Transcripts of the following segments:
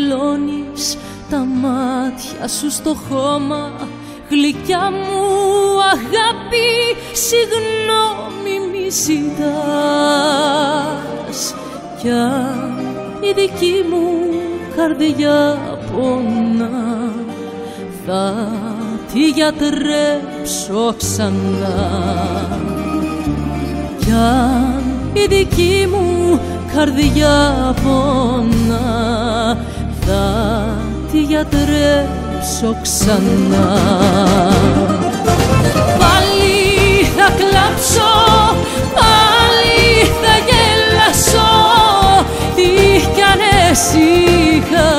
στρογγυλώνεις τα μάτια σου στο χώμα. Γλυκιά μου αγάπη, συγγνώμη μη ζητάς. Κι αν η δική μου καρδιά πονά, θα τη γιατρέψω ξανά. Κι αν η δική μου καρδιά πονά, θα τη γιατρέψω ξανά. Πάλι θα κλάψω, πάλι θα γελάσω, τι κι αν εσύ είχα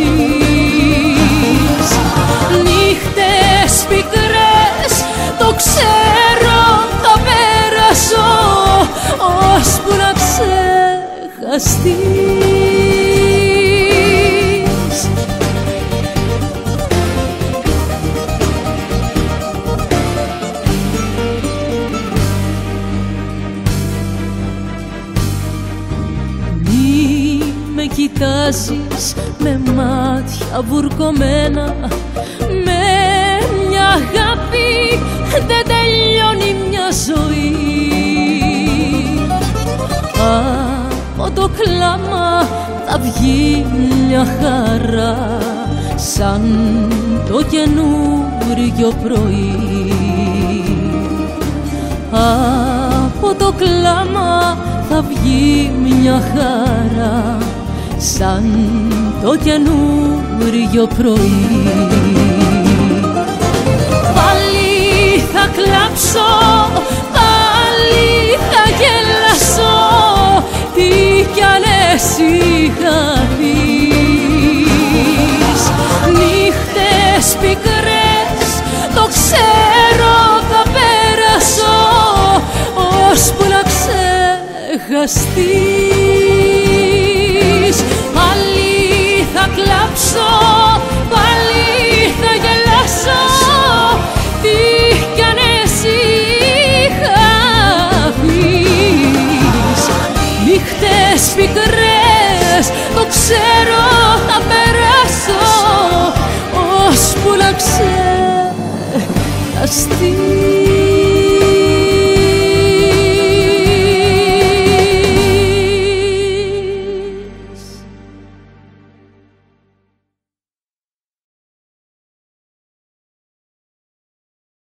πεις. Νύχτες πικρές, το ξέρω, θα πέρασω, ώσπου να ξεχαστείς. Μη με κοιτάζεις με μάτια βουρκωμένα, με μια αγάπη δεν τελειώνει μια ζωή. Από το κλάμα θα βγει μια χαρά, σαν το καινούριο πρωί. Από το κλάμα θα βγει μια χαρά, σαν το καινούριο πρωί. Πάλι θα κλάψω, πάλι θα γελάσω, τι κι αν εσύ είχα πεις. Νύχτες πικρές, το ξέρω, θα πέρασω, ώσπου να ξεχαστείς. Πάλι θα κλάψω, πάλι θα γελάσω, τι κι αν εσύ είχα πεις. Νύχτες πικρές, το ξέρω, θα περάσω, ώσπου να ξεχαστείς.